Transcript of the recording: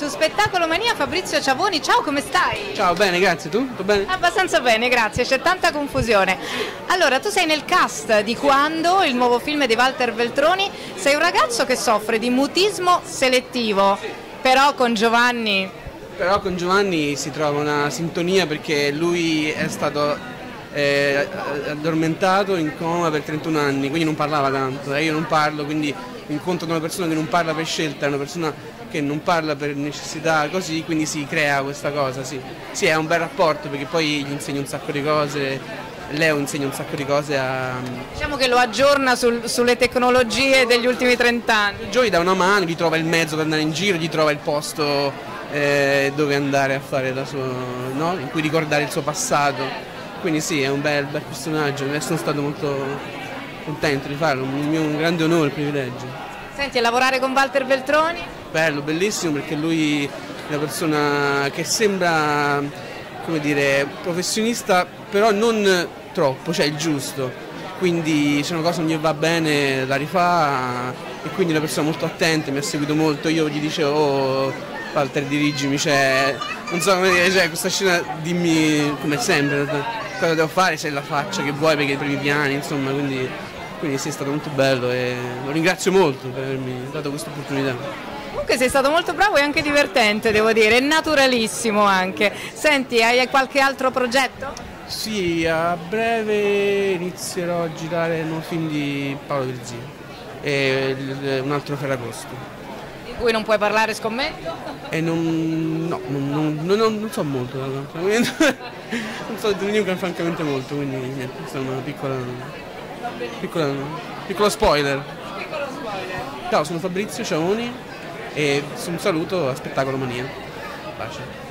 Su Spettacolo Mania Fabrizio Ciavoni, ciao, come stai? Ciao, bene, grazie, tu? Tutto bene? Abbastanza bene, grazie, c'è tanta confusione. Allora, tu sei nel cast di Quando, il nuovo film di Walter Veltroni, sei un ragazzo che soffre di mutismo selettivo, però con Giovanni... Però con Giovanni si trova una sintonia perché lui è stato addormentato in coma per 31 anni, quindi non parlava tanto, io non parlo, quindi incontro una persona che non parla per scelta, è una persona che non parla per necessità, così, quindi si crea questa cosa, sì. Sì, è un bel rapporto perché poi gli insegno un sacco di cose, Leo insegna un sacco di cose a... Diciamo che lo aggiorna sulle tecnologie degli ultimi 30 anni. Gioia dà una mano, gli trova il mezzo per andare in giro, gli trova il posto dove andare a fare la sua, no? In cui ricordare il suo passato. Quindi sì, è un bel personaggio, sono stato molto contento di farlo, un grande onore, un privilegio. Senti, e lavorare con Walter Veltroni? Bello, bellissimo perché lui è una persona che sembra, come dire, professionista, però non troppo, cioè il giusto. Quindi se una cosa non gli va bene la rifà e quindi è una persona molto attenta, mi ha seguito molto, io gli dicevo oh, Walter dirigimi, cioè, non so come dire, cioè, questa scena dimmi come sempre cosa devo fare, se la faccia che vuoi perché i primi piani, insomma, quindi sì, è stato molto bello e lo ringrazio molto per avermi dato questa opportunità. Comunque sei stato molto bravo e anche divertente, devo dire, e naturalissimo anche. Senti, hai qualche altro progetto? Sì, a breve inizierò a girare il nuovo film di Paolo Virzì e un altro Ferragosto. Di cui non puoi parlare, scommetto? E non so molto, francamente. Non so neanche francamente molto, quindi niente, questa è una piccolo spoiler. Piccolo spoiler. Ciao, sono Fabrizio Ciavoni e un saluto a Spettacolo Mania. Pace.